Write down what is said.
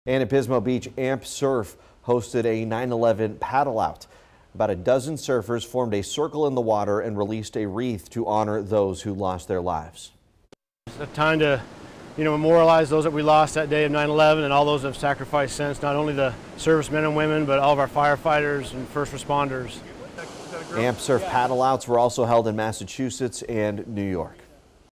And at Pismo Beach, AmpSurf hosted a 9/11 paddle out. About a dozen surfers formed a circle in the water and released a wreath to honor those who lost their lives. It's a time to, memorialize those that we lost that day of 9/11 and all those that have sacrificed since, not only the servicemen and women, but all of our firefighters and first responders. AmpSurf paddle outs were also held in Massachusetts and New York.